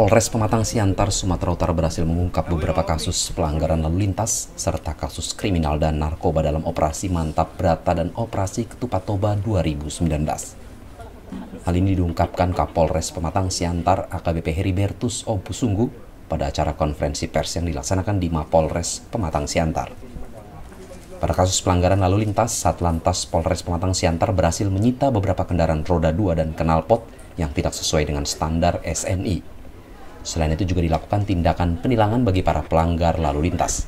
Polres Pematang Siantar, Sumatera Utara berhasil mengungkap beberapa kasus pelanggaran lalu lintas serta kasus kriminal dan narkoba dalam Operasi Mantap Brata dan Operasi Ketupat Toba 2019. Hal ini diungkapkan Kapolres Pematang Siantar AKBP Heribertus Ompusunggu pada acara konferensi pers yang dilaksanakan di Mapolres Pematang Siantar. Pada kasus pelanggaran lalu lintas, Satlantas Polres Pematang Siantar berhasil menyita beberapa kendaraan roda 2 dan knalpot yang tidak sesuai dengan standar SNI. Selain itu juga dilakukan tindakan penilangan bagi para pelanggar lalu lintas.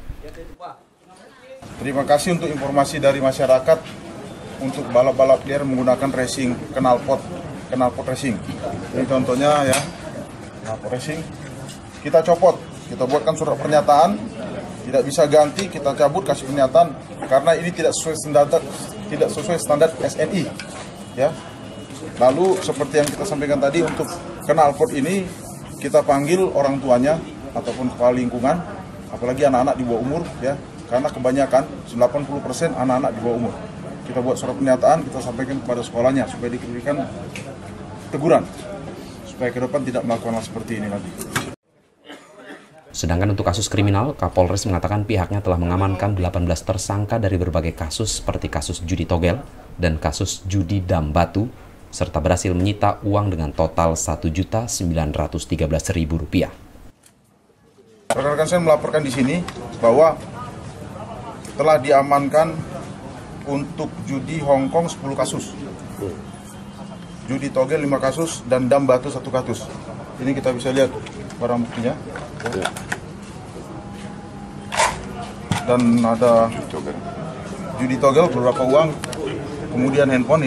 Terima kasih untuk informasi dari masyarakat untuk balap-balap liar menggunakan racing knalpot racing. Ini contohnya ya, knalpot racing. Kita copot, kita buatkan surat pernyataan, tidak bisa ganti, kita cabut kasih pernyataan karena ini tidak sesuai standar SNI. Ya. Lalu seperti yang kita sampaikan tadi untuk knalpot ini kita panggil orang tuanya ataupun kepala lingkungan, apalagi anak-anak di bawah umur ya, karena kebanyakan 90% anak-anak di bawah umur. Kita buat surat pernyataan, kita sampaikan kepada sekolahnya supaya diberikan teguran supaya ke depan tidak melakukan hal seperti ini lagi. Sedangkan untuk kasus kriminal, Kapolres mengatakan pihaknya telah mengamankan 18 tersangka dari berbagai kasus seperti kasus judi togel dan kasus judi dam batu, serta berhasil menyita uang dengan total Rp1.913.000. Rekan-rekan saya melaporkan di sini bahwa telah diamankan untuk judi Hongkong 10 kasus, judi togel 5 kasus, dan dam batu 1 kasus. Ini kita bisa lihat barang buktinya. Dan ada judi togel beberapa uang, kemudian handphone.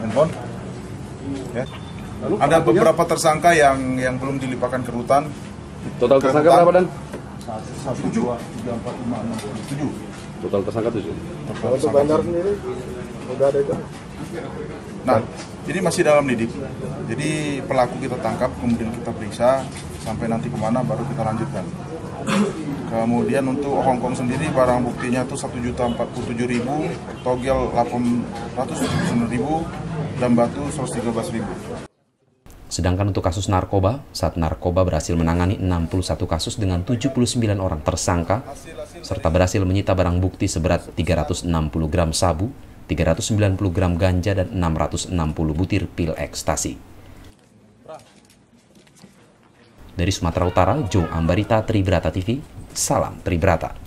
Ya. Ada beberapa tersangka yang belum dilimpahkan ke rutan. Total tersangka berapa, Dan? 1, 2, 3, 4, 5, 6, 7. Total tersangka 7. Untuk bandar sendiri udah ada itu. Nah, ini masih dalam lidik. Jadi pelaku kita tangkap, kemudian kita periksa sampai nanti kemana baru kita lanjutkan. Kemudian untuk Hongkong sendiri barang buktinya tuh 1.047.000, togel 879.000, dan batu 113.000. Sedangkan untuk kasus narkoba, Sat Narkoba berhasil menangani 61 kasus dengan 79 orang tersangka, serta berhasil menyita barang bukti seberat 360 gram sabu, 390 gram ganja, dan 660 butir pil ekstasi. Dari Sumatera Utara, Jo Ambarita, Tribrata TV, salam Tribrata.